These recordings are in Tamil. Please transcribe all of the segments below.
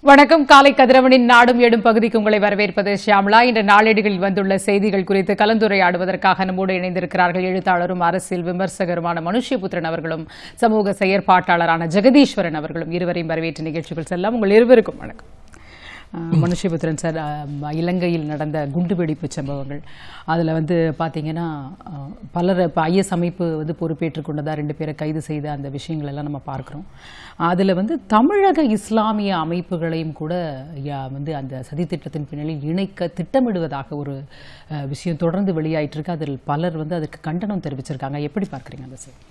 வணக்கம். காலை கதிரவனின் நாடும் ஏடும் பகுதிக்கு உங்களை வரவேற்பது ஷியாமலா. இன்று நாளேடுகளில் வந்துள்ள செய்திகள் குறித்து கலந்துரையாடுவதற்காக நம்மோடு இணைந்திருக்கிறார்கள் எழுத்தாளரும் அரசியல் விமர்சகருமான மனுஷ்யபுத்திரன் அவர்களும் சமூக செயற்பாட்டாளரான ஜெகதீஸ்வரன் அவர்களும். இருவரையும் வரவேற்று நிகழ்ச்சிகள் செல்லலாம். உங்கள் இருவருக்கும் வணக்கம். மனுஷ்யபுத்திரன் சார், இலங்கையில் நடந்த குண்டுவெடிப்பு சம்பவங்கள் அதில் பார்த்தீங்கன்னா பலர் இப்போ ஐஎஸ் அமைப்பு பொறுப்பேற்றுக் கொண்டதாக 2 பேரை கைது செய்த அந்த விஷயங்கள் எல்லாம் நம்ம பார்க்குறோம். அதில் தமிழக இஸ்லாமிய அமைப்புகளையும் கூட அந்த சதித்திட்டத்தின் பின்னணியில் இணைக்க திட்டமிடுவதாக ஒரு விஷயம் தொடர்ந்து வெளியாயிட்டிருக்கு. அதில் பலர் அதற்கு கண்டனம் தெரிவிச்சிருக்காங்க. எப்படி பார்க்குறீங்க அந்த சார்?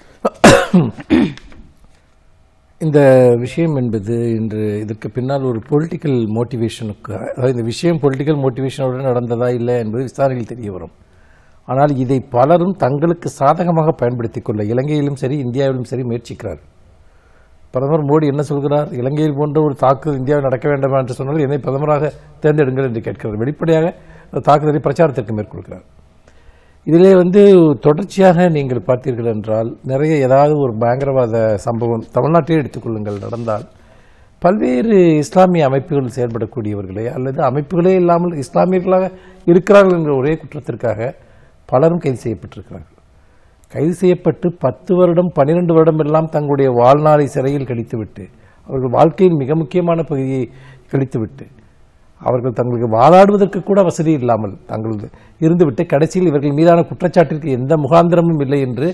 இந்த விஷயம் என்பது இன்று இதற்கு பின்னால் ஒரு பொலிட்டிக்கல் மோட்டிவேஷனுக்கு, அதாவது இந்த விஷயம் பொலிட்டிக்கல் மோட்டிவேஷனோடு நடந்ததா இல்லை என்பது விசாரணையில் தெரிய வரும். ஆனால் இதை பலரும் தங்களுக்கு சாதகமாக பயன்படுத்திக் கொள்ள இலங்கையிலும் சரி இந்தியாவிலும் சரி முயற்சிக்கிறார். பிரதமர் மோடி என்ன சொல்கிறார்? இலங்கையில் போன்ற ஒரு தாக்குதல் இந்தியாவில் நடக்க வேண்டாமா என்று சொன்னால் என்னை பிரதமராக தேர்ந்தெடுங்கள் என்று கேட்கிறார். வெளிப்படையாக தாக்குதலை பிரச்சாரத்திற்கு மேற்கொள்கிறார். இதிலே தொடர்ச்சியாக நீங்கள் பார்த்தீர்கள் என்றால் நிறைய ஏதாவது ஒரு பயங்கரவாத சம்பவம் தமிழ்நாட்டிலே எடுத்துக்கொள்ளுங்கள் நடந்தால் பல்வேறு இஸ்லாமிய அமைப்புகள் செயல்படக்கூடியவர்களே அல்லது அமைப்புகளே இல்லாமல் இஸ்லாமியர்களாக இருக்கிறார்கள் என்ற ஒரே குற்றத்திற்காக பலரும் கைது செய்யப்பட்டிருக்கிறார்கள். கைது செய்யப்பட்டு 10 வருடம் 12 வருடம் எல்லாம் தங்களுடைய வாழ்நாளை சிறையில் கழித்துவிட்டு அவர்கள் வாழ்க்கையின் மிக முக்கியமான பகுதியை கழித்துவிட்டு அவர்கள் தங்களுக்கு வாதாடுவதற்கு கூட வசதி இல்லாமல் தங்கள் இருந்துவிட்டு கடைசியில் இவர்கள் மீதான குற்றச்சாட்டிற்கு எந்த முகாந்திரமும் இல்லை என்று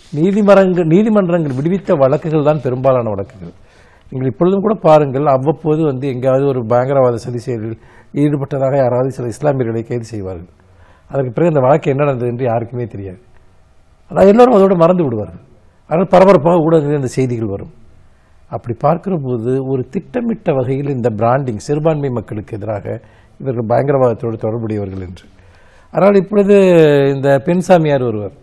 நீதிமன்றங்கள் விடுவித்த வழக்குகள் தான் பெரும்பாலான வழக்குகள். நீங்கள் இப்பொழுதும் கூட பாருங்கள், அவ்வப்போது எங்கேயாவது ஒரு பயங்கரவாத சதி செயலில் ஈடுபட்டதாக யாராவது சில இஸ்லாமியர்களை கைது செய்வார்கள். அதற்கு பிறகு அந்த வழக்கு என்ன நடந்தது என்று யாருக்குமே தெரியாது. ஆனால் எல்லோரும் அதோடு மறந்து விடுவார்கள். ஆனால் பரபரப்பாக ஊடகங்களில் இந்த செய்திகள் வரும். அப்படி பார்க்கிற போது ஒரு திட்டமிட்ட வகையில் இந்த பிராண்டிங் சிறுபான்மை மக்களுக்கு எதிராக இவர்கள் பயங்கரவாதத்தோடு தொடர்புடையவர்கள் என்று. ஆனால் இப்பொழுது இந்த பெண்சாமியார் ஒருவர்,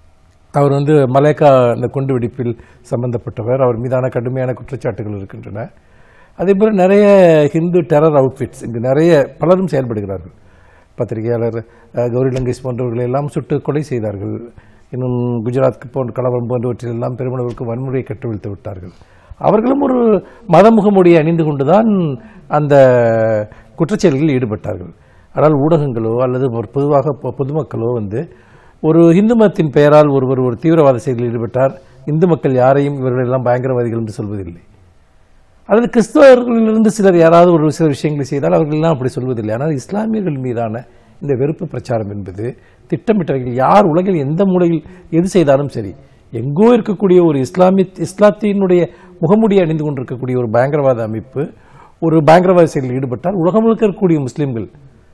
அவர் மலேக்கா இந்த குண்டுவெடிப்பில் சம்பந்தப்பட்டவர், அவர் மீதான கடுமையான குற்றச்சாட்டுகள் இருக்கின்றன. அதேபோல் நிறைய ஹிந்து டெரர் அவுட்ஃபிட்ஸ் இங்கு நிறைய பலரும் செயல்படுகிறார்கள். பத்திரிகையாளர் கௌரி லங்கேஷ் போன்றவர்களை எல்லாம் சுட்டு கொலை செய்தார்கள். இன்னும் குஜராத் போன்ற கலவரம் போன்றவற்றில் எல்லாம் பெருமளவுக்கு வன்முறையை கட்டுவிழ்த்து விட்டார்கள். அவர்களும் ஒரு மதமுகமுடியை அணிந்து கொண்டுதான் அந்த குற்றச்செயல்களில் ஈடுபட்டார்கள். ஆனால் ஊடகங்களோ அல்லது பொதுவாக பொதுமக்களோ ஒரு இந்து மதத்தின் பெயரால் ஒருவர் ஒரு தீவிரவாத செயலில் ஈடுபட்டார், இந்து மக்கள் யாரையும் இவர்கள் எல்லாம் பயங்கரவாதிகள் என்று சொல்வதில்லை. அல்லது கிறிஸ்தவர்களிலிருந்து சிலர் யாராவது ஒரு சில விஷயங்களை செய்தால் அவர்கள் எல்லாம் அப்படி சொல்வதில்லை. ஆனால் இஸ்லாமியர்கள் மீதான இந்த வெறுப்பு பிரச்சாரம் என்பது திட்டமிட்டவர்கள் யார் உலகில் எந்த மூலையில் எது செய்தாலும் சரி, எங்கோ இருக்கக்கூடிய ஒரு இஸ்லாத்தினுடைய முகமுடியை அணிந்து கொண்டிருக்கக்கூடிய ஒரு பயங்கரவாத அமைப்பு ஒரு பயங்கரவாத செயலில் ஈடுபட்டால் உலகம் முழுக்க இருக்கக்கூடிய முஸ்லிம்கள்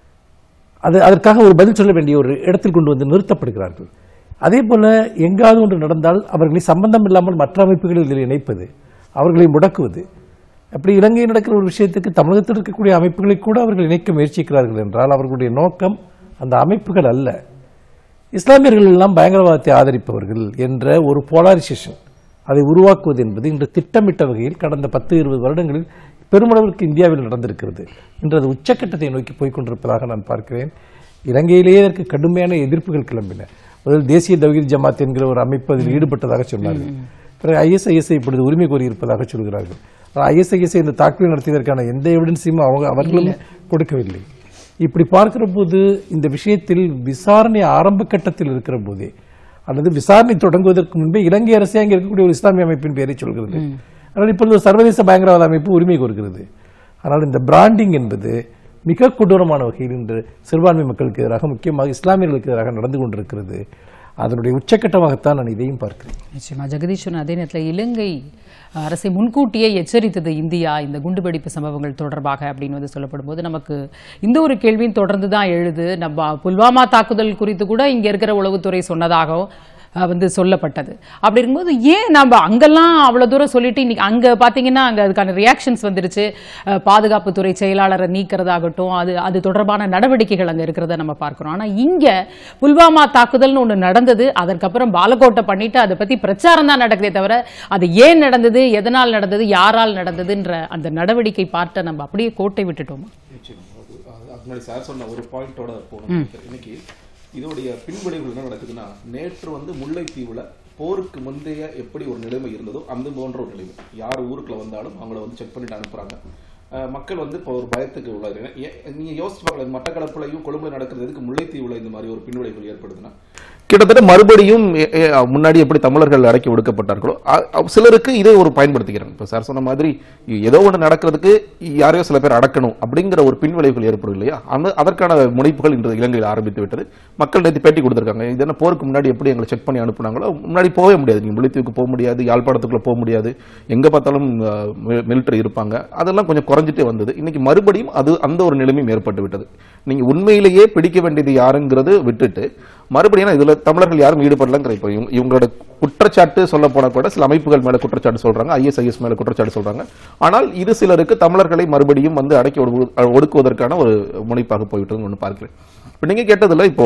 அதற்காக ஒரு பதில் சொல்ல வேண்டிய ஒரு இடத்தில் கொண்டு நிறுத்தப்படுகிறார்கள். அதே போல எங்காவது ஒன்று நடந்தால் அவர்களை சம்பந்தம் இல்லாமல் மற்ற அமைப்புகளில் இதில் இணைப்பது, அவர்களை முடக்குவது. அப்படி இலங்கையில் நடக்கிற ஒரு விஷயத்துக்கு தமிழகத்தில் இருக்கக்கூடிய அமைப்புகளை கூட அவர்கள் இணைக்க முயற்சிக்கிறார்கள் என்றால் அவர்களுடைய நோக்கம் அந்த அமைப்புகள் அல்ல, இஸ்லாமியர்கள் எல்லாம் பயங்கரவாதத்தை ஆதரிப்பவர்கள் என்ற ஒரு போலாரிசேஷன் அதை உருவாக்குவது என்பது இன்று திட்டமிட்ட வகையில் கடந்த 10-20 வருடங்களில் பெருமளவிற்கு இந்தியாவில் நடந்திருக்கிறது. இன்று அது உச்சக்கட்டத்தை நோக்கி போய்கொண்டிருப்பதாக நான் பார்க்கிறேன். இலங்கையிலேயே இதற்கு கடுமையான எதிர்ப்புகள் கிளம்பின. முதல் தேசிய தௌஹீத் ஜமாத் என்கிற ஒரு அமைப்பு அதில் ஈடுபட்டதாக சொன்னார்கள். பிறகு ஐஎஸ்ஐஎஸ்ஐ இப்பொழுது உரிமை கோரியிருப்பதாக சொல்கிறார்கள். ஐஎஸ்ஐஎஸ்ஐ இந்த தாக்குதல் நடத்தியதற்கான எந்த எவிடன்ஸையும் அவர்களும் கொடுக்கவில்லை. இப்படி பார்க்கிற போது இந்த விஷயத்தில் விசாரணை ஆரம்ப கட்டத்தில் இருக்கிற போதே அல்லது விசாரணை தொடங்குவதற்கு முன்பே இலங்கை அரசு அங்கே இருக்கக்கூடிய ஒரு இஸ்லாமிய அமைப்பின் பெயரை சொல்கிறது. ஆனால் இப்பொழுது ஒரு சர்வதேச பயங்கரவாத அமைப்பு உரிமை கோருகிறது. ஆனால் இந்த பிராண்டிங் என்பது மிக கொடூரமான வகையில் இன்று சிறுபான்மை மக்களுக்கு எதிராக, முக்கியமாக இஸ்லாமியர்களுக்கு எதிராக நடந்து கொண்டிருக்கிறது. அதனுடைய உச்சக்கட்டமாகத்தான் நான் இதையும் பார்க்கிறேன். நிச்சயமா ஜெகதீஸ்வரன், அதே நேரத்தில் இலங்கை அரசை முன்கூட்டியே எச்சரித்தது இந்தியா இந்த குண்டுவெடிப்பு சம்பவங்கள் தொடர்பாக அப்படின்னு சொல்லப்படும் போது நமக்கு இந்த ஒரு கேள்வியும் தொடர்ந்து தான் எழுது. நம்ம புல்வாமா தாக்குதல் குறித்து கூட இங்க இருக்கிற உளவுத்துறை சொன்னதாகவும் சொல்லப்பட்டது. அப்படி இருக்கும்போது ஏன் நம்ம அங்கெல்லாம் அவ்வளவு தூரம் சொல்லிட்டு இன்னைக்கு அங்க பாத்தீங்கன்னா அங்க அதுக்கான ரியாக்ஷன்ஸ் வந்துருச்சு. பாதுகாப்புத்துறை செயலாளரை நீக்கிறதாகட்டும், அது தொடர்பான நடவடிக்கைகள் அங்க இருக்கிறத நம்ம பார்க்கிறோம். ஆனா இங்க புல்வாமா தாக்குதல்னு ஒண்ணு நடந்தது, அதற்கப்புறம் பாலக்கோட்டை பண்ணிட்டு அதை பத்தி பிரச்சாரம் தான் நடக்குதே தவிர அது ஏன் நடந்தது, எதனால் நடந்தது, யாரால் நடந்ததுன்ற அந்த நடவடிக்கை பார்ட்ட நம்ம அப்படியே கோட்டை விட்டுட்டோமா? சார் சொன்ன ஒரு பாயிண்டோட போகணும். இன்னைக்கு இதோடைய பின்விளைவுகள் என்ன நடக்குதுன்னா, நேற்று முல்லைத்தீவுல போருக்கு முந்தைய எப்படி ஒரு நிலைமை இருந்ததோ அந்த போன்ற ஒரு நிலைமை. யார் ஊருக்குள்ள வந்தாலும் அவங்கள செக் பண்ணிட்டு அனுப்புறாங்க. மக்கள் வந்து இப்போ ஒரு பயத்துக்கு உள்ளாரு. நீங்க யோசிச்சு பார்க்கல, மட்டக்களப்புலையும் கொழும்புல நடக்கிறதுக்கு முல்லைத்தீவுல இந்த மாதிரி ஒரு பின்விளைவுகள் ஏற்படுதுன்னா கிட்டத்தட்ட மறுபடியும் முன்னாடி எப்படி தமிழர்கள் அடக்கி ஒடுக்கப்பட்டார்களோ சிலருக்கு இதை ஒரு பயன்படுத்திக்கிறாங்க. இப்போ சார் சொன்ன மாதிரி ஏதோ ஒன்று நடக்கிறதுக்கு யாரையோ சில பேர் அடக்கணும் அப்படிங்கிற ஒரு பின்விளைவுகள் ஏற்படும் இல்லையா, அதற்கான முனைப்புகள் இன்று இலங்கையில் ஆரம்பித்து விட்டது. மக்கள் நேற்று பேட்டி கொடுத்திருக்காங்க. இதெல்லாம் போருக்கு முன்னாடி எப்படி எங்களை செக் பண்ணி அனுப்புனாங்களோ முன்னாடி போகவே முடியாது, நீங்க முல்லைத்தீவுக்கு போக முடியாது, யாழ்ப்பாணத்துக்குள்ள போக முடியாது, எங்க பார்த்தாலும் மிலிட்டரி இருப்பாங்க. அதெல்லாம் கொஞ்சம் குறைஞ்சிட்டே வந்தது. இன்னைக்கு மறுபடியும் அது அந்த ஒரு நிலைமையும் ஏற்பட்டு விட்டது. நீங்க உண்மையிலேயே பிடிக்க வேண்டியது யாருங்கிறது விட்டுட்டு மறுபடியும் இதுல தமிழர்கள் யாரும் ஈடுபடலங்கிற இப்போ இவங்களோட குற்றச்சாட்டு சொல்ல போன கூட சில அமைப்புகள் மேல குற்றச்சாட்டு சொல்றாங்க, ISIS மேல குற்றச்சாட்டு சொல்றாங்க. ஆனால் இது சிலருக்கு தமிழர்களை மறுபடியும் வந்து அடக்கி ஒடுக்குவதற்கான ஒரு முனைப்பாக போய்விட்டது ஒன்று பார்க்கிறேன். இப்போ நீங்க கேட்டதில்ல, இப்போ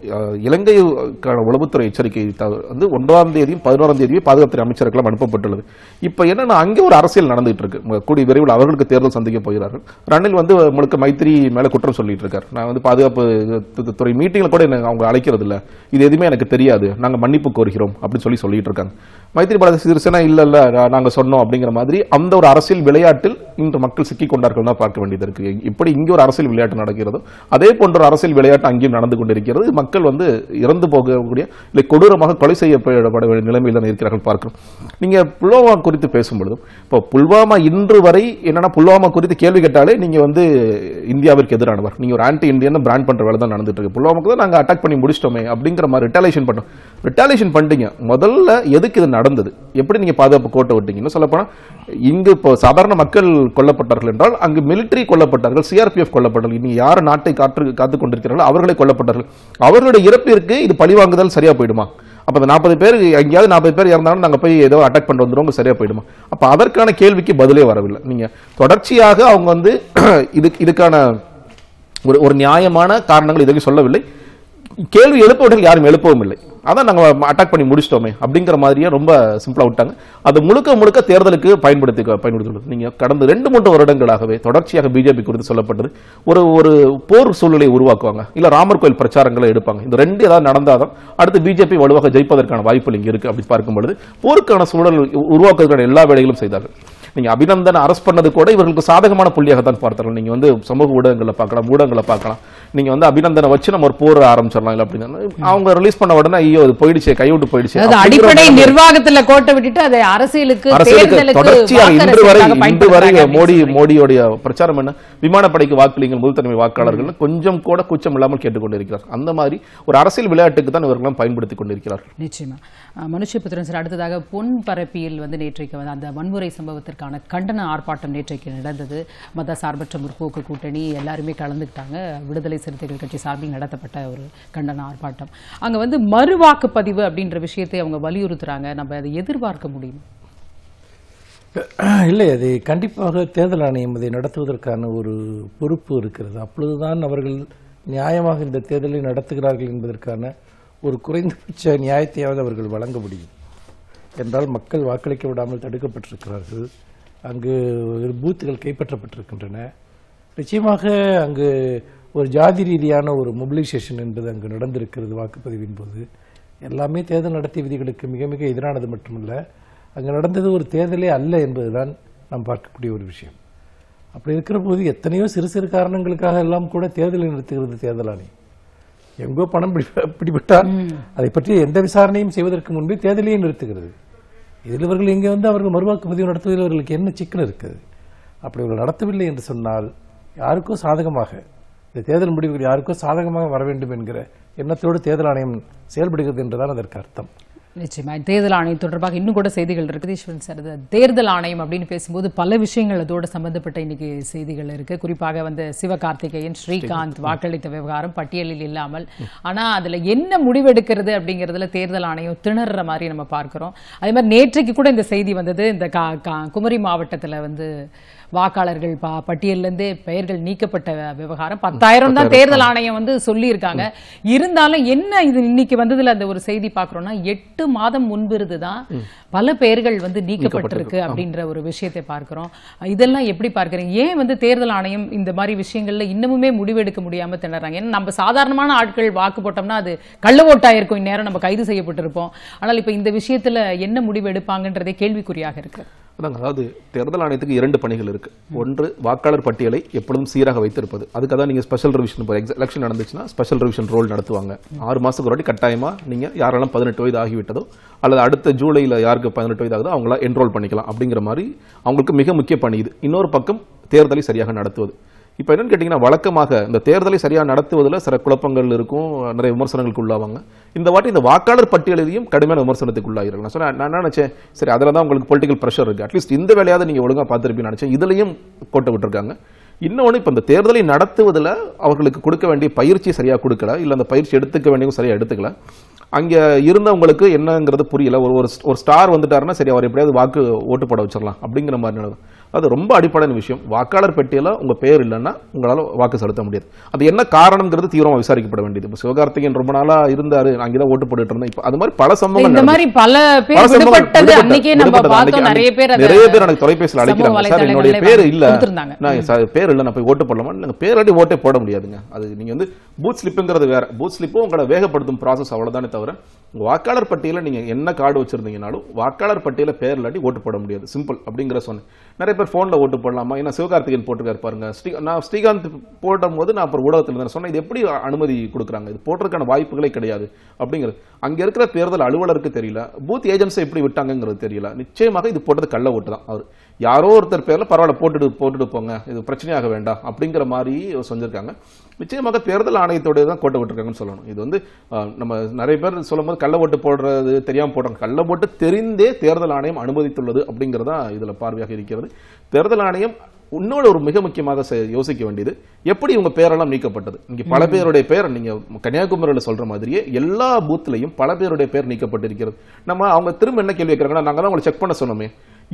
இலங்கைக்கான உளவுத்துறை எச்சரிக்கை வந்து 1ஆம் தேதியும் 11ஆம் தேதியும் பாதுகாப்புத்துறை அமைச்சருக்கெல்லாம் அனுப்பப்பட்டுள்ளது. இப்போ என்னன்னா அங்கே ஒரு அரசியல் நடந்துட்டு இருக்கு. கூடிய விரைவில் அவர்களுக்கு தேர்தல் சந்திக்க போகிறார்கள். ரணில் வந்து முழுக்க மைத்திரி மேல குற்றம் சொல்லிட்டு இருக்காரு. நான் வந்து பாதுகாப்பு துறை மீட்டிங்ல கூட அவங்க அழைக்கிறது இல்ல, இது எதுவுமே எனக்கு தெரியாது, நாங்க மன்னிப்பு கோருகிறோம் அப்படின்னு சொல்லிட்டு இருக்காங்க. மைத்திரிபால சிறிசேனா இல்ல நாங்க சொன்னோம் அப்படிங்கிற மாதிரி அந்த ஒரு அரசியல் விளையாட்டில் இன்று மக்கள் சிக்கிக் கொண்டார்கள் தான் பார்க்க வேண்டியது இருக்கு. இப்படி இங்கே ஒரு அரசியல் விளையாட்டு நடக்கிறதோ அதே போன்ற ஒரு அரசியல் விளையாட்டு அங்கேயும் நடந்து கொண்டிருக்கிறது. மக்கள் வந்து இறந்து போகக்கூடிய இல்லை கொடூரமாக கொலை செய்யப்பட வேண்டிய நிலைமையில் தான் இருக்கிறார்கள் பார்க்கிறோம். நீங்க புல்வாமா குறித்து பேசும்பொழுதும் இப்போ புல்வாமா இன்று வரை என்னன்னா புல்வாமா குறித்து கேள்வி கேட்டாலே நீங்க வந்து இந்தியாவிற்கு எதிரானவர், நீங்க ஒரு ஆன்டி இந்தியன் பிராண்ட் பண்ற வேலை தான் நடந்துட்டு இருக்கு. புல்வாமாக்கு தான் நாங்க அட்டாக் பண்ணி முடிச்சிட்டோமே அப்படிங்கிற மாதிரி ரிட்டாலியேஷன் பண்ணோம். ரிட்டாலியேஷன் பண்ணிட்டீங்க, முதல்ல எதுக்கு இது நடந்தது, எப்படி நீங்க பாதுகாப்பு கோட்டை விட்டீங்கன்னு சொல்ல போனா இங்கு இப்போ சாதாரண மக்கள் கொல்லப்பட்டார்கள் என்றால் அங்கு மிலிட்டரி கொல்லப்பட்டார்கள், CRPF கொல்லப்பட்டார்கள், இனி யார் நாட்டை காத்துக் கொண்டிருக்கிறார்கள் அவர்களை கொல்லப்பட்டார்கள். அவர்களுடைய இறப்பிற்கு இது பழிவாங்குதல் சரியா போயிடுமா? அப்ப 40 பேர் எங்கேயாவது 40 பேர் இறந்தாலும் நாங்க போய் ஏதோ அட்டாக் பண்ணிட்டு வந்துடும் சரியா போயிடுமா? அப்ப அதற்கான கேள்விக்கு பதிலே வரவில்லை. நீங்க தொடர்ச்சியாக அவங்க வந்து இதுக்கான ஒரு நியாயமான காரணங்கள் இதுக்கு சொல்லவில்லை. கேள்வி எழுப்பவர்கள் யாரும் எழுப்பவும் இல்லை. அதான் நாங்க அட்டாக் பண்ணி முடிச்சிட்டோமே அப்படிங்கிற மாதிரியே ரொம்ப சிம்பிளா விட்டாங்க. அது முழுக்க தேர்தலுக்கு பயன்படுத்தி நீங்க கடந்த 2-3 வருடங்களாகவே தொடர்ச்சியாக பிஜேபி குறித்து சொல்லப்பட்டது ஒரு போர் சூழ்நிலையை உருவாக்குவாங்க, இல்ல ராமர் கோயில் பிரச்சாரங்களை எடுப்பாங்க. இந்த ரெண்டு ஏதாவது நடந்தாதான் அடுத்து பிஜேபி வலுவாக ஜெயிப்பதற்கான வாய்ப்புகள் இங்க இருக்கு. அப்படி பார்க்கும் பொழுது போருக்கான சூழல் உருவாக்குவதற்கான எல்லா வேலைகளும் செய்தார்கள். நீங்க அபிநந்தன் அரெஸ்ட் பண்ணது கூட இவர்களுக்கு சாதகமான புள்ளியாக தான் பார்த்தார்கள். நீங்க வந்து சமூக ஊடகங்களை பார்க்கலாம், நீங்க வந்து அபிநந்தனை வச்சு நம்ம ஒரு போர் ஆரம்பிச்சிடலாம் இல்ல அப்படின்னு அவங்க ரிலீஸ் பண்ண உடனே ஐயோ அது போயிடுச்சு, கைவிட்டு போயிடுச்சு. அடிப்படை நிர்வாகத்துல கோட்டை விட்டுட்டு அதை அரசியலுக்கு தொடர்ச்சியாக இன்று வரை மோடியோடைய பிரச்சாரம் என்ன, விமானப்படைக்கு வாக்களிங்கள் முதல்தன்மை வாக்காளர்கள் கொஞ்சம் கூட கூச்சம் இல்லாமல் கேட்டுக்கொண்டிருக்கிறார். அந்த மாதிரி ஒரு அரசியல் விளையாட்டுக்கு தான் இவர்கள் பயன்படுத்திக் கொண்டிருக்கிறார்கள். நிச்சயமா. மனுஷபுத்திரன் சார், அடுத்ததாக பொன் பரப்பியில் வந்து நேற்றைக்கு வந்து அந்த வன்முறை சம்பவத்திற்கான கண்டன ஆர்ப்பாட்டம் நேற்றைக்கு நடந்தது. மத சார்பற்ற முற்போக்கு கூட்டணி எல்லாருமே கலந்துக்கிட்டாங்க. விடுதலை சிறுத்தைகள் கட்சி சார்பில் நடத்தப்பட்ட ஒரு கண்டன ஆர்ப்பாட்டம். அங்க வந்து மறுவாக்குப்பதிவு அப்படின்ற விஷயத்தை அவங்க வலியுறுத்துறாங்க. நம்ம அதை எதிர்பார்க்க முடியும்? இல்லை, அது கண்டிப்பாக தேர்தல் ஆணையம் அதை நடத்துவதற்கான ஒரு பொறுப்பு இருக்கிறது. அப்பொழுதுதான் அவர்கள் நியாயமாக இந்த தேர்தலை நடத்துகிறார்கள் என்பதற்கான ஒரு குறைந்தபட்ச நியாயத்தையாவது அவர்கள் வழங்க முடியும். என்றால் மக்கள் வாக்களிக்க விடாமல் தடுக்கப்பட்டிருக்கிறார்கள், அங்கு பூத்துகள் கைப்பற்றப்பட்டிருக்கின்றன. நிச்சயமாக அங்கு ஒரு ஜாதி ரீதியான ஒரு மொபிலைசேஷன் என்பது அங்கு நடந்திருக்கிறது. வாக்குப்பதிவின் போது எல்லாமே தேர்தல் நடத்தை விதிகளுக்கு மிக மிக எதிரானது மட்டுமல்ல, அங்கு நடந்தது ஒரு தேர்தலே அல்ல என்பதுதான் நாம் பார்க்கக்கூடிய ஒரு விஷயம். அப்படி இருக்கிற போது எத்தனையோ சிறு சிறு காரணங்களுக்காக எல்லாம் கூட தேர்தலை நிறுத்துகிறது தேர்தல் ஆணையம். எங்கோ பணம் பிடிபட்டால் அதை பற்றி எந்த விசாரணையும் செய்வதற்கு முன்பே தேர்தலையே நிறுத்துகிறது. இதில் இவர்கள் இங்கே வந்து அவர்கள் மறுவாக்குப்பதிவு நடத்துவதில் அவர்களுக்கு என்ன சிக்கல் இருக்குது? அப்படி அவர்கள் நடத்தவில்லை என்று சொன்னால் யாருக்கோ சாதகமாக இந்த தேர்தல் முடிவுகள் யாருக்கோ சாதகமாக வர வேண்டும் என்கிற எண்ணத்தோடு தேர்தல் ஆணையம் செயல்படுகிறது என்றுதான் அதற்கு அர்த்தம். நிச்சயமா. தேர்தல் ஆணையம் தொடர்பாக இன்னும் கூட செய்திகள் இருக்குது. ஈஸ்வரன் சார், தேர்தல் ஆணையம் அப்படின்னு பேசும்போது பல விஷயங்கள் அதோடு சம்பந்தப்பட்ட இன்னைக்கு செய்திகள் இருக்கு. குறிப்பாக வந்து சிவகார்த்திகேயன், ஸ்ரீகாந்த் வாக்களித்த விவகாரம் பட்டியலில் இல்லாமல், ஆனா அதுல என்ன முடிவெடுக்கிறது அப்படிங்கறதுல தேர்தல் ஆணையம் திணற மாதிரி நம்ம பார்க்கிறோம். அதே மாதிரி நேற்றைக்கு கூட இந்த செய்தி வந்தது, இந்த குமரி மாவட்டத்துல வந்து வாக்காளர்கள் பட்டியலிருந்தே பெயர்கள் நீக்கப்பட்ட விவகாரம் 10,000 தான் தேர்தல் ஆணையம் வந்து சொல்லி இருக்காங்க. இருந்தாலும் என்ன இது இன்னைக்கு வந்ததுல அந்த ஒரு செய்தி பாக்குறோம்னா 8 மாதம் முன்பிருந்துதான் பல பெயர்கள் வந்து நீக்கப்பட்டிருக்கு அப்படின்ற ஒரு விஷயத்தை பார்க்கிறோம். இதெல்லாம் எப்படி பார்க்கறீங்க? ஏன் வந்து தேர்தல் ஆணையம் இந்த மாதிரி விஷயங்கள்ல இன்னமுமே முடிவெடுக்க முடியாம திணறாங்க? ஏன்னா நம்ம சாதாரணமான ஆட்கள் வாக்கு போட்டோம்னா அது கள்ள ஓட்டாயிருக்கும், இந்நேரம் நம்ம கைது செய்யப்பட்டிருப்போம். ஆனால் இப்ப இந்த விஷயத்துல என்ன முடிவு எடுப்பாங்கன்றதே கேள்விக்குறியாக இருக்கு. அதாவது தேர்தல் ஆணையத்துக்கு 2 பணிகள் இருக்கு. ஒன்று, வாக்காளர் பட்டியலை எப்பொழுதும் சீராக வைத்திருப்பது. அதுக்காக தான் நீங்க ஸ்பெஷல் ரிவிஷன், இப்போ எலெக்ஷன் நடந்துச்சுன்னா ஸ்பெஷல் ரிவிஷன் ரோல் நடத்துவாங்க. 6 மாசத்துக்கு ஒரு வாட்டி கட்டாயமா நீங்க யாரெல்லாம் 18 வயது ஆகிவிட்டதோ அல்லது அடுத்த ஜூலைல யாருக்கு 18 வயது ஆகுதோ அவங்கள என்ரோல் பண்ணிக்கலாம் அப்படிங்கிற மாதிரி அவங்களுக்கு மிக முக்கிய பணி இது. இன்னொரு பக்கம் தேர்தலை சரியாக நடத்துவது. இப்போ என்னன்னு கேட்டீங்கன்னா, வழக்கமாக இந்த தேர்தலை சரியாக நடத்துவதில் சில குழப்பங்கள் இருக்கும், நிறைய விமர்சனங்களுக்கு உள்ளாவாங்க. இந்த வாட்டி இந்த வாக்காளர் பட்டியலையும் கடுமையான விமர்சனத்துக்கு உள்ளாகிறாங்க. நான் என்ன நினைச்சேன், சரி அதில் தான் உங்களுக்கு பொலிட்டிக்கல் ப்ரெஷர் இருக்கு, அட்லீஸ்ட் இந்த வேலையாவது நீங்க ஒழுங்கா பார்த்துருப்பீங்கன்னு நினைச்சேன். இதுலையும் கோட்டை விட்டுருக்காங்க. இன்னொன்று, இப்போ இந்த தேர்தலை நடத்துவதில் அவர்களுக்கு கொடுக்க வேண்டிய பயிற்சி சரியாக கொடுக்கல, இல்லை அந்த பயிற்சி எடுத்துக்க வேண்டியவங்க சரியாக எடுத்துக்கல. அங்கே இருந்தவங்களுக்கு என்னங்கிறது புரியல. ஒரு ஸ்டார் வந்துட்டாருன்னா சரி அவர் எப்படியாவது ஓட்டு போட வச்சிடலாம் அப்படிங்கிற மாதிரி நடக்கும். அது ரொம்ப அடிப்படையான விஷயம். வாக்காளர் பெட்டியில உங்க பேர் இல்லைன்னா உங்களால வாக்கு செலுத்த முடியாது. அது என்ன காரணம்ங்கிறது தீவிரமா விசாரிக்கப்பட வேண்டியது. இப்போ சிவகார்த்திகேயன் ரொம்ப நாளா இருந்தாரு, அங்கதான் ஓட்டு போட்டுட்டு இருந்தேன். இப்போ அது மாதிரி பல சம்பவங்கள், இந்த மாதிரி பல பேர் விடுபட்டது அன்னைக்கே நம்ம பார்த்தோம். நிறைய பேர் எனக்கு தொலைபேசியில் அழைக்கிறாங்க, சார் என்னுடைய பேர் இல்ல, நான் பேர் இல்ல, நான் போய் ஓட்டு போடலாமா? நீங்க பேர் அடி ஓட்டே போட முடியாதுங்க. அது நீங்க வந்து பூத் ஸ்லிப்புங்கிறது வேற. பூத் ஸ்லிப்பும் உங்களை வேகப்படுத்தும் ப்ராசஸ், அவ்வளவுதானே தவிர உங்க வாக்காளர் பட்டியல நீங்க என்ன கார்டு வச்சிருந்தீங்கனாலும் வாக்காளர் பட்டியல பேர் இல்லாட்டி ஓட்டு போட முடியாது. சிம்பிள் அப்படிங்கிற சொன்னேன். நிறைய பேர் போன்ல ஓட்டு போடலாமா? ஏன்னா சிவகார்த்திகேயன் போட்டுக்காரு பாருங்க. நான் ஸ்ரீகாந்த் போடும் போது நான் அப்புறம் ஊடகத்தில் தான் சொன்னேன், இது எப்படி அனுமதி கொடுக்குறாங்க, இது போடுறதுக்கான வாய்ப்புகளே கிடையாது அப்படிங்கிறது. அங்க இருக்கிற தேர்தல் அலுவலருக்கு தெரியல, பூத் ஏஜென்ட்ஸை எப்படி விட்டாங்கிறது தெரியல. நிச்சயமாக இது போட்டது கள்ள ஓட்டு தான். அவர் யாரோ ஒருத்தர் பேர்ல பரவாயில்ல போட்டுட்டு போங்க, இது பிரச்சனையாக வேண்டாம் அப்படிங்கிற மாதிரி சொல்லியிருக்காங்க. நிச்சயமாக தேர்தல் ஆணையத்தோட தான் கோட்டை விட்டுருக்காங்கன்னு சொல்லணும். இது வந்து நம்ம நிறைய பேர் சொல்லும் போது கள்ள ஓட்டு போடுறது தெரியாம போடுறாங்க. கள்ள ஓட்டு தெரிந்தே தேர்தல் ஆணையம் அனுமதித்துள்ளது அப்படிங்கிறதா இதுல பார்வையாக இருக்கிறது. தேர்தல் ஆணையம் இன்னொரு ஒரு மிக முக்கியமாக யோசிக்க வேண்டியது, எப்படி உங்க பேரெல்லாம் நீக்கப்பட்டது. இங்க பல பேருடைய பேர், நீங்க கன்னியாகுமரியில் சொல்ற மாதிரியே எல்லா பூத்லையும் பல பேருடைய பேர் நீக்கப்பட்டிருக்கிறது. நம்ம அவங்க திரும்ப என்ன கேள்வி கேட்கறாங்கன்னா, நாங்க தான் உங்களை செக் பண்ண சொன்னோமே,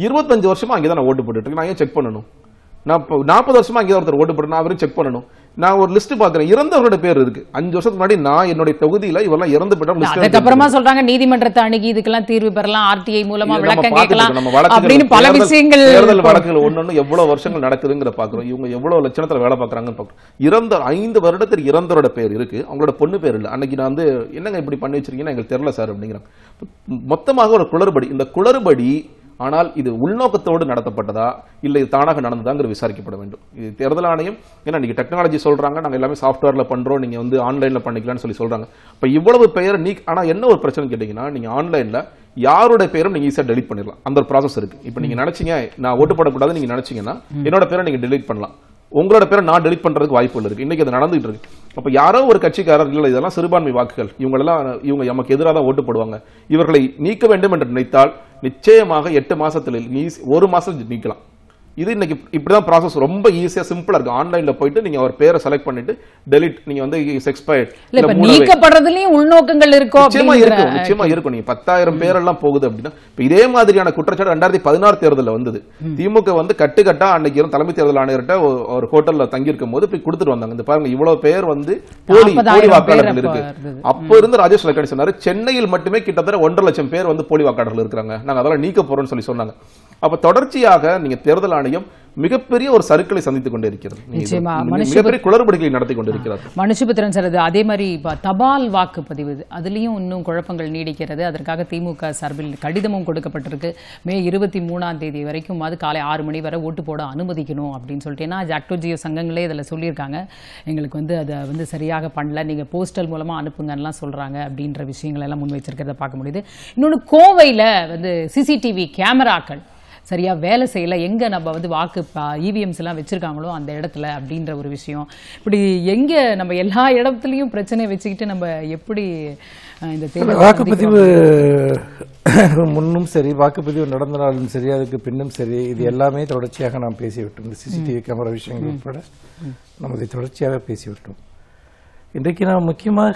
25 வருஷமா அங்கேதான் நான் ஓட்டு போட்டுட்டு இருக்கேன், நான் ஏன் செக் பண்ணணும்? நான் 40 வருஷமா அங்கே ஒருத்தர் ஓட்டு போட்டு நான் அவரும் செக் பண்ணணும். நான் ஒரு லிஸ்ட் பாக்குறேன், இறந்தவரோட பேர் இருக்கு. 5 வருஷத்துக்கு முன்னாடி நான் என்னுடைய தொகுதியில இவரெல்லாம் இறந்து போயிட்டோம். அதுக்கப்புறமா சொல்றாங்க நீதிமன்றத்தை அணுகி இதுக்கெல்லாம் தீர்வு பெறலாம், ஆர்டிஐ மூலமா விளக்கம் கேட்கலாம் அப்படின்னு பல விஷயங்கள். தேர்தல் வழக்குகள் ஒன்னொன்னு எவ்வளவு வருஷங்கள் நடக்குதுங்கிற பாக்குறோம். இவங்க எவ்வளவு லட்சணத்துல வேலை பாக்குறாங்கன்னு பாக்குறோம். இறந்த 5 வருடத்தில் இறந்தவரோட பேர் இருக்கு, அவங்களோட பொண்ணு பேர் இல்ல. அன்னைக்கு நான் வந்து என்னங்க இப்படி பண்ணி வச்சிருக்கீங்கன்னா எங்களுக்கு தெரியல சார் அப்படிங்கிறாங்க. மொத்தமாக ஒரு குளறுபடி. இந்த குளறுபடி ஆனால் இது உள்நோக்கத்தோடு நடத்தப்பட்டதா இல்லை இது தானாக நடந்ததாங்கிற விசாரிக்கப்பட வேண்டும். இது தேர்தல் ஆணையம் ஏன்னா நீங்க டெக்னாலஜி சொல்றாங்க, நாங்க எல்லாமே சாஃப்ட்வேர்ல பண்றோம், நீங்க வந்து ஆன்லைன்ல பண்ணிக்கலாம்னு சொல்றாங்க. இப்ப இவ்வளவு பெயர் ஆனா என்ன ஒரு பிரச்சனை கேட்டீங்கன்னா, நீங்க ஆன்லைன்ல யாரோட பேரும் நீங்க ஈஸியா டெலிட் பண்ணிடலாம். அந்த ஒரு ப்ராசஸ் இருக்கு. இப்ப நீங்க நினைச்சீங்க நான் ஓட்டு போடக்கூடாது நீங்க நினைச்சீங்கன்னா என்னோட பேரை நீங்க டெலிட் பண்ணலாம், உங்களோட பேரை நான் டெலிட் பண்றதுக்கு வாய்ப்புகள் இருக்கு. இன்னைக்கு அது நடந்துட்டு இருக்கு. அப்ப யாரோ ஒரு கட்சிக்காரர் இல்ல இதெல்லாம் சிறுபான்மை வாக்குகள், இவங்க நமக்கு எதிராக தான் ஓட்டு போடுவாங்க, இவர்களை நீக்க வேண்டும் என்று நினைத்தால் நிச்சயமாக 8 மாசத்துல 1 மாசம் நீக்கலாம். இது இன்னைக்கு இப்படிதான் ப்ராசஸ், ரொம்ப ஈஸியா சிம்பிளா இருக்கு. ஆன்லைன்ல போயிட்டு நீங்க அவர் பேரை செலக்ட் பண்ணிட்டு டெலிட், நீங்க வந்து எக்ஸ்பயர்ட் இல்ல நீக்கப்படுறதுலயும் உள்நோக்கங்கள் இருக்கும். நிச்சயமா இருக்கும். நீங்க 10,000 பேர் எல்லாம் போகுது அப்படின்னா இதே மாதிரியான குற்றச்சாட்டு 2016 தேர்தலில் வந்தது. திமுக வந்து கட்டுக்கட்டா அன்னைக்கு தலைமை தேர்தல் ஆணையர்கிட்ட ஒரு ஹோட்டல்ல தங்கி இருக்கும் போது போய் கொடுத்துட்டு வந்தாங்க. இந்த பாருங்க இவ்வளவு பேர் வந்து போலி வாக்காளர்கள் இருக்கு. அப்ப இருந்து ராஜேஷ் லக்காடி சொன்னாரு, சென்னையில் மட்டுமே கிட்டத்தட்ட 1.5 லட்சம் பேர் வந்து போலி வாக்காளர்கள் இருக்காங்க, நாங்க அதெல்லாம் நீக்க போறோம்னு சொன்னாங்க. அப்ப தொடர்ச்சியாக நீங்க தேர்தல் ஆணையம் மிகப்பெரிய ஒரு சறுக்களை சந்தித்துக் கொண்டே இருக்கிறது, மிகப்பெரிய குளறுபடிகளை நடத்தி கொண்டிருக்கிறது. மனுஷபுத்திரன் சார், அதே மாதிரி தபால் வாக்குப்பதிவு அதுலயும் இன்னும் குழப்பங்கள் நீடிக்கிறது. அதற்காக திமுக சார்பில் கடிதமும் கொடுக்கப்பட்டிருக்கு. மே 23ஆம் தேதி வரைக்கும் அது காலை 6 மணி வரை ஓட்டு போட அனுமதிக்கணும் அப்படின்னு சொல்லிட்டு, ஏன்னா ஜாக்டோஜியோ சங்கங்களே இதில் சொல்லியிருக்காங்க, எங்களுக்கு வந்து அதை வந்து சரியாக பண்ணல, நீங்க போஸ்டல் மூலமா அனுப்புங்கலாம் சொல்றாங்க அப்படின்ற விஷயங்கள் எல்லாம் முன் வச்சிருக்கிறத பார்க்க முடியுது. இன்னொன்று, கோவையில் வந்து சிசிடிவி கேமராக்கள் சரியா வேலை செய்யல, எங்க நம்ம வந்து வாக்கு இவிஎம்ஸ் எல்லாம் வச்சிருக்காங்களோ அந்த இடத்துல அப்படின்ற ஒரு விஷயம். இப்படி எங்க நம்ம எல்லா இடத்துலயும் பிரச்சனை வச்சுக்கிட்டு நம்ம எப்படி இந்த வாக்குப்பதிவு முன்னும் சரி, வாக்குப்பதிவு நடந்த நாளும் சரி, அதுக்கு பின்னும் சரி, இது எல்லாமே தொடர்ச்சியாக நாம் பேசிவிட்டோம். இந்த சிசிடிவி கேமரா விஷயங்கள் உட்பட நம்ம இதை தொடர்ச்சியாக பேசிவிட்டோம். இன்றைக்கு நாம் முக்கியமாக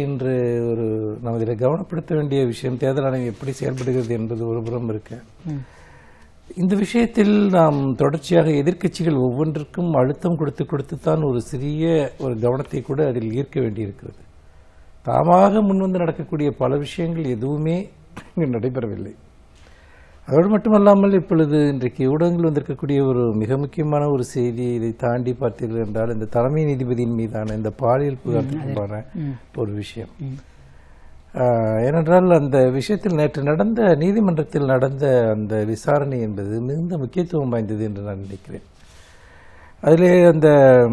நாம் இதில் கவனப்படுத்த வேண்டிய விஷயம், தேர்தல் ஆணையம் எப்படி செயல்படுகிறது என்பது ஒரு புறம் இருக்கு. இந்த விஷயத்தில் நாம் தொடர்ச்சியாக எதிர்க்கட்சிகள் ஒவ்வொன்றிற்கும் அழுத்தம் கொடுத்துத்தான் ஒரு சிறிய ஒரு கவனத்தை கூட அதில் ஈர்க்க வேண்டியிருக்கிறது. தாமாக முன்வந்து நடக்கக்கூடிய பல விஷயங்கள் எதுவுமே இங்கு நடைபெறவில்லை. அதோடு மட்டுமல்லாமல் இப்பொழுது இன்றைக்கு ஊடகங்கள் வந்திருக்கக்கூடிய ஒரு மிக முக்கியமான ஒரு செய்தி, இதை தாண்டி பார்த்தீர்கள் என்றால் இந்த தலைமை நீதிபதியின் மீதான இந்த பாலியல் புகார் தொடர்பான ஒரு விஷயம். ஏனென்றால் அந்த விஷயத்தில் நேற்று நடந்த நீதிமன்றத்தில் நடந்த அந்த விசாரணை என்பது மிகுந்த முக்கியத்துவம் வாய்ந்தது என்று நான் நினைக்கிறேன். அதிலே அந்த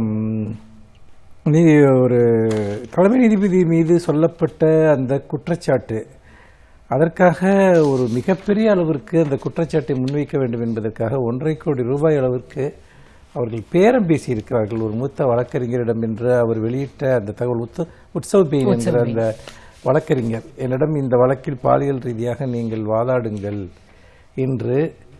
ஒரு தலைமை நீதிபதி மீது சொல்லப்பட்ட அந்த குற்றச்சாட்டு, அதற்காக ஒரு மிகப்பெரிய அளவிற்கு அந்த குற்றச்சாட்டை முன்வைக்க வேண்டும் என்பதற்காக 1.5 கோடி ரூபாய் அளவிற்கு அவர்கள் பேரம் பேசியிருக்கிறார்கள் ஒரு மூத்த வழக்கறிஞரிடம் என்று அவர் வெளியிட்ட அந்த தகவல். உற்சவ் பெயின் என்கிற அந்த வழக்கறிஞர் என்னிடம் இந்த வழக்கில் பாலியல் ரீதியாக நீங்கள் வாதாடுங்கள் என்று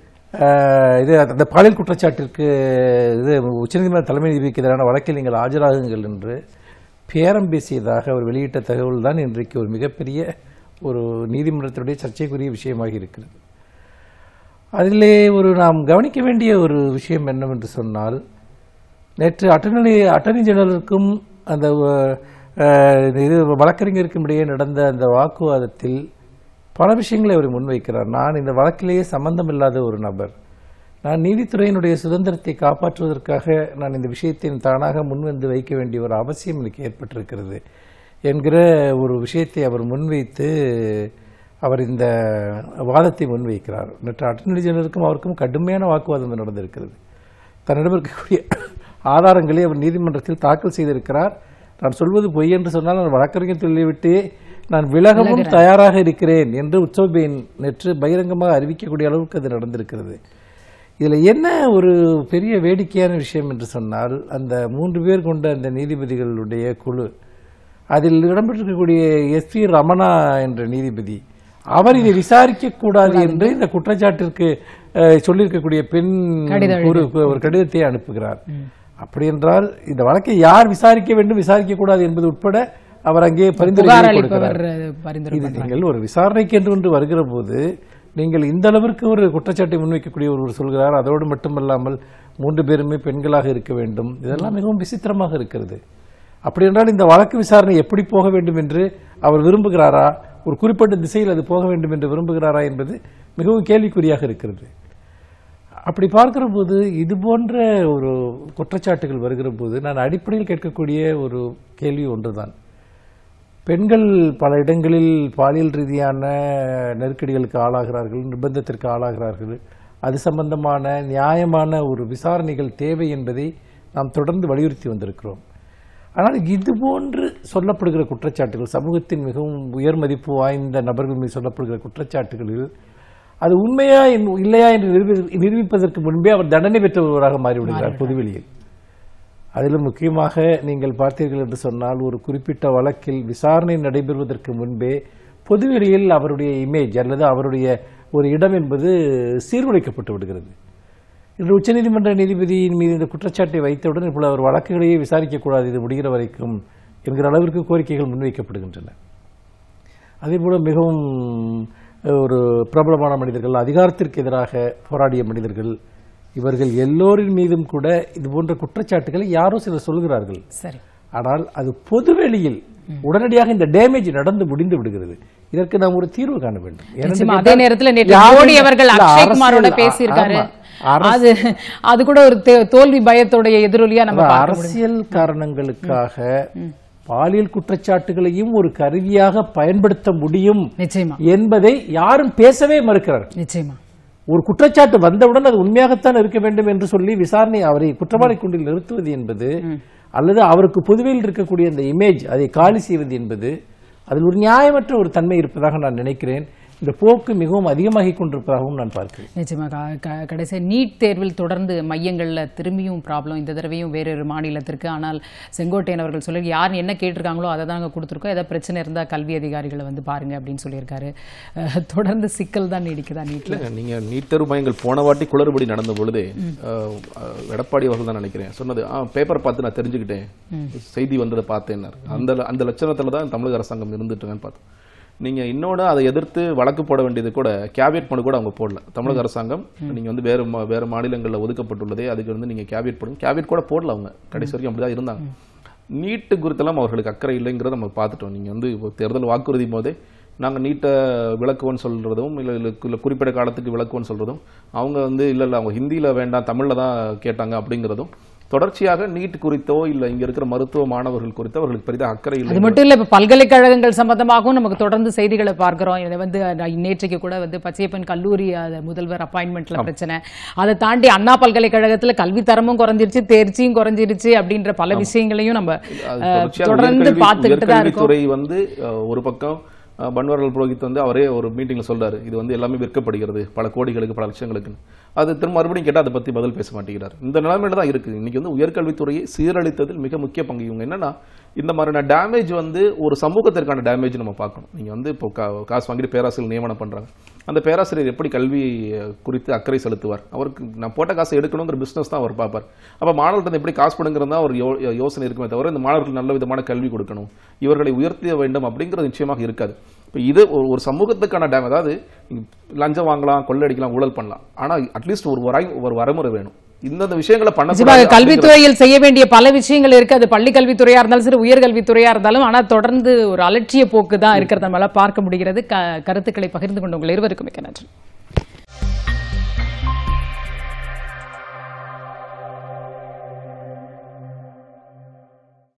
இது அந்த பாலியல் குற்றச்சாட்டிற்கு இது உச்சநீதிமன்ற தலைமை நீதிபதிக்கு எதிரான வழக்கில் நீங்கள் ஆஜராகுங்கள் என்று பேரம் பேசியதாக அவர் வெளியிட்ட தகவல் தான் இன்றைக்கு ஒரு மிகப்பெரிய ஒரு நீதிமன்றத்தினுடைய சர்ச்சைக்குரிய விஷயமாக இருக்கிறது. அதிலே நாம் கவனிக்க வேண்டிய ஒரு விஷயம் என்னவென்று சொன்னால், நேற்று அட்டர்னி ஜெனரலுக்கும் அந்த இது வழக்கறிஞருக்கும் இடையே நடந்த அந்த வாக்குவாதத்தில் பல விஷயங்களை அவர் முன்வைக்கிறார். நான் இந்த வழக்கிலேயே சம்பந்தமில்லாத ஒரு நபர், நான் நீதித்துறையினுடைய சுதந்திரத்தை காப்பாற்றுவதற்காக நான் இந்த விஷயத்தை தானாக முன்வந்து வைக்க வேண்டிய ஒரு அவசியம் எனக்கு ஏற்பட்டிருக்கிறது என்கிற ஒரு விஷயத்தை அவர் முன்வைத்து அவர் இந்த வாதத்தை முன்வைக்கிறார். நேற்று அட்டர்னி ஜெனரலுக்கும் அவருக்கும் கடுமையான வாக்குவாதம் நடந்திருக்கிறது. தன்னிடம் இருக்கக்கூடிய ஆதாரங்களை அவர் நீதிமன்றத்தில் தாக்கல் செய்திருக்கிறார். நான் சொல்வது பொய் என்று சொன்னால் நான் வழக்கறிஞர் தொழிலை விட்டு நான் விலகவும் தயாராக இருக்கிறேன் என்று உற்சவ் நேற்று பகிரங்கமாக அறிவிக்கக்கூடிய அளவுக்கு அது நடந்திருக்கிறது. இதில் என்ன ஒரு பெரிய வேடிக்கையான விஷயம் என்று சொன்னால், அந்த 3 பேர் கொண்ட அந்த நீதிபதிகளுடைய குழு, அதில் இடம்பெற்றிருக்கக்கூடிய SP ரமணா என்ற நீதிபதி, அவர் இதை விசாரிக்க கூடாது என்று இந்த குற்றச்சாட்டிற்கு சொல்லியிருக்கக்கூடிய பெண் ஒரு கடிதத்தை அனுப்புகிறார். அப்படி என்றால் இந்த வழக்கை யார் விசாரிக்க வேண்டும், விசாரிக்க கூடாது என்பது உட்பட அவர் அங்கே பரிந்துரை. நீங்கள் ஒரு விசாரணைக்கு என்று வருகிற போது நீங்கள் இந்த அளவிற்கு ஒரு குற்றச்சாட்டை முன்வைக்கக்கூடிய ஒருவர் சொல்கிறார். அதோடு மட்டுமல்லாமல் 3 பேருமே பெண்களாக இருக்க வேண்டும். இதெல்லாம் மிகவும் விசித்திரமாக இருக்கிறது. அப்படி என்றால் இந்த வழக்கு விசாரணை எப்படி போக வேண்டும் என்று அவர் விரும்புகிறாரா, ஒரு குறிப்பிட்ட திசையில் அது போக வேண்டும் என்று விரும்புகிறாரா என்பது மிகவும் கேள்விக்குறியாக இருக்கிறது. அப்படி பார்க்கிற போது இது போன்ற ஒரு குற்றச்சாட்டுகள் வருகிற போது நான் அடிப்படையில் கேட்கக்கூடிய ஒரு கேள்வி ஒன்றுதான். பெண்கள் பல இடங்களில் பாலியல் ரீதியான நெருக்கடிகளுக்கு ஆளாகிறார்கள், நிர்பந்தத்திற்கு ஆளாகிறார்கள். அது சம்பந்தமான நியாயமான ஒரு விசாரணைகள் தேவை என்பதை நாம் தொடர்ந்து வலியுறுத்தி வந்திருக்கிறோம். ஆனால் இது போன்று சொல்லப்படுகிற குற்றச்சாட்டுகள், சமூகத்தின் மிகவும் உயர் மதிப்பு வாய்ந்த நபர்கள் மீது சொல்லப்படுகிற குற்றச்சாட்டுகளில் அது உண்மையா இல்லையா என்று நிரூபிப்பதற்கு முன்பே அவர் தண்டனை பெற்ற ஒருவராக மாறிவிடுகிறார் பொதுவெளியில். அதிலும் முக்கியமாக நீங்கள் பார்த்தீர்கள் என்று சொன்னால், ஒரு குறிப்பிட்ட வழக்கில் விசாரணை நடைபெறுவதற்கு முன்பே பொதுவெளியில் அவருடைய இமேஜ் அல்லது அவருடைய ஒரு இடம் என்பது சீர்குலைக்கப்பட்டு விடுகிறது. இன்று உச்சநீதிமன்ற நீதிபதியின் மீது இந்த குற்றச்சாட்டை வைத்தவுடன் இப்போது அவர் வழக்குகளையே விசாரிக்கக்கூடாது, இது முடிகிற வரைக்கும் என்கிற அளவிற்கு கோரிக்கைகள் முன்வைக்கப்படுகின்றன. அதேபோல மிகவும் ஒரு பிரபலமான மனிதர்கள், அதிகாரத்திற்கு எதிராக போராடிய மனிதர்கள், இவர்கள் எல்லோரின் மீதும் கூட இது போன்ற குற்றச்சாட்டுகளை யாரோ சிலர் சொல்கிறார்கள். சரி, ஆனால் அது பொதுவெளியில் உடனடியாக இந்த டேமேஜ் நடந்து முடிந்து விடுகிறது. இதற்கு நாம் ஒரு தீர்வு காண வேண்டும். அதே நேரத்தில் மோடி அவர்கள் அக்ஷய்குமாரோட பேசியிருக்காரு. அது கூட ஒரு தோல்வி பயத்தோடைய எதிரொலியா நம்ம அரசியல் காரணங்களுக்காக பாலியல் குற்றச்சாட்டுகளையும் ஒரு கருவியாக பயன்படுத்த முடியும் என்பதை யாரும் பேசவே மறுக்கிறார். நிச்சயமா ஒரு குற்றச்சாட்டு வந்தவுடன் அது உண்மையாகத்தான் இருக்க வேண்டும் என்று சொல்லி விசாரணை அவரை குற்றவாளி கூண்டில் நிறுத்துவது என்பது, அல்லது அவருக்கு பொதுவில் இருக்கக்கூடிய அந்த இமேஜ் அதை காலி செய்வது என்பது, அதில் ஒரு நியாயமற்ற ஒரு தன்மை இருப்பதாக நான் நினைக்கிறேன். இந்த போக்கு மிகவும் அதிகமாகிக் கொண்டிருப்பதாகவும் நான் பார்க்கிறேன். நிச்சயமாக கடைசி நீட் தேர்வில் தொடர்ந்து மையங்களில் திரும்பியும் ப்ராப்ளம், இந்த தடவையும் வேறொரு மாநிலத்திற்கு. ஆனால் செங்கோட்டையன் அவர்கள் சொல்லி யார் என்ன கேட்டிருக்காங்களோ அதை தாங்க கொடுத்துருக்கோம், ஏதாவது பிரச்சனை இருந்தால் கல்வி அதிகாரிகளை வந்து பாருங்க அப்படின்னு சொல்லியிருக்காரு. தொடர்ந்து சிக்கல் தான் நீடிக்குதா நீட்ல? நீங்கள் நீட் தேர்வு மையங்கள் போன வாட்டி குளறுபடி நடந்த பொழுது எடப்பாடி அவர்கள் தான் நினைக்கிறேன் சொன்னது, பேப்பர் பார்த்து நான் தெரிஞ்சுக்கிட்டேன், செய்தி வந்ததை பார்த்தேன். அந்த லட்சணத்தில் தான் தமிழக அரசாங்கம் இருந்துட்டுங்கன்னு பார்த்தேன். நீங்க இன்னொன்று அதை எதிர்த்து வழக்கு போட வேண்டியது கூட கேவியட் மனு கூட அவங்க போடல. தமிழக அரசாங்கம் நீங்க வந்து வேற மாநிலங்களில் ஒதுக்கப்பட்டுள்ளதே, அதுக்கு வந்து நீங்க கேவியட் போடுங்க, கேவியட் கூட போடல. அவங்க கடைசி வரைக்கும் அப்படிதான் இருந்தாங்க. நீட்டு குறித்தெல்லாம் அவர்களுக்கு அக்கறை இல்லைங்கிறத நம்ம பார்த்துட்டோம். நீங்க வந்து தேர்தல் வாக்குறுதி போதே நாங்கள் நீட்டை விளக்குவோன்னு சொல்றதும் இல்லை குறிப்பிட்ட காலத்துக்கு விளக்குவோன்னு சொல்றதும், அவங்க வந்து இல்லை அவங்க ஹிந்தியில் வேண்டாம் தமிழில் தான் கேட்டாங்க அப்படிங்கிறதும் தொடர்ச்சியாக நீட் குறித்தோ இல்ல இங்க இருக்கிற மருத்துவ மாணவர்கள் குறித்தோ அவர்களுக்கு பெரிதாக அக்கறை இல்லை. அது மட்டும் இல்ல, இப்ப பல்கலைக்கழகங்கள் சம்பந்தமாகவும் நமக்கு தொடர்ந்து செய்திகளை பார்க்கிறோம். இதை வந்து நேற்றைக்கு கூட வந்து பச்சையப்பன் கல்லூரி முதல்வர் அப்பாயின்மெண்ட்ல பிரச்சனை, அதை தாண்டி அண்ணா பல்கலைக்கழகத்துல கல்வி தரமும் குறைஞ்சிருச்சு, தேர்ச்சியும் குறைஞ்சிருச்சு அப்படின்ற பல விஷயங்களையும் நம்ம தொடர்ந்து பார்த்துக்கிட்டு தான் இருக்கோம். துறை வந்து ஒரு பக்கம் பன்வாரிலால் புரோஹித் வந்து அவரே ஒரு மீட்டிங்ல சொல்றாரு, இது வந்து எல்லாமே விற்கப்படுகிறது பல கோடிகளுக்கு பல லட்சங்களுக்கு. அது திரும்ப மறுபடியும் கேட்டால் அதை பத்தி பதில் பேச மாட்டேங்கிறார். இந்த நிலைமையில தான் இருக்கு. இன்னைக்கு வந்து உயர்கல்வித்துறையை சீரழித்ததில் மிக முக்கிய பங்கு இவங்க. என்னன்னா இந்த மாதிரியான டேமேஜ் வந்து ஒரு சமூகத்திற்கான டேமேஜ் நம்ம பார்க்கணும். நீங்க வந்து இப்போ காசு வாங்கிட்டு பேராசிரியர் நியமனம் பண்றாங்க. அந்த பேராசிரியர் எப்படி கல்வி குறித்து அக்கறை செலுத்துவார்? அவருக்கு நான் போட்ட காசை எடுக்கணுங்கிற பிசினஸ் தான் அவர் பார்ப்பார். அப்ப மாணவர்கள் எப்படி காசு படுங்கிறதா ஒரு யோசனை இருக்குமே தவிர இந்த மாணவர்களுக்கு நல்ல விதமான கல்வி கொடுக்கணும், இவர்களை உயர்த்த வேண்டும் அப்படிங்கிறது நிச்சயமாக இருக்காது. இப்போ இது ஒரு சமூகத்துக்கான டேம். அதாவது லஞ்சம் வாங்கலாம், கொள்ளடிக்கலாம், ஊழல் பண்ணலாம், ஆனா அட்லீஸ்ட் ஒரு வரமுறை வேணும். இந்த விஷயங்களை பண்ண கல்வித்துறையில் செய்ய வேண்டிய பல விஷயங்கள் இருக்கு. அது பள்ளி கல்வித்துறையா இருந்தாலும் சரி, உயர்கல்வித்துறையா இருந்தாலும், ஆனா தொடர்ந்து ஒரு அலட்சிய போக்கு தான் இருக்கிறத நம்மளால பார்க்க முடிகிறது. கருத்துக்களை பகிர்ந்து கொண்டு உங்கள் இருவருக்கும் மிக்க நன்றி.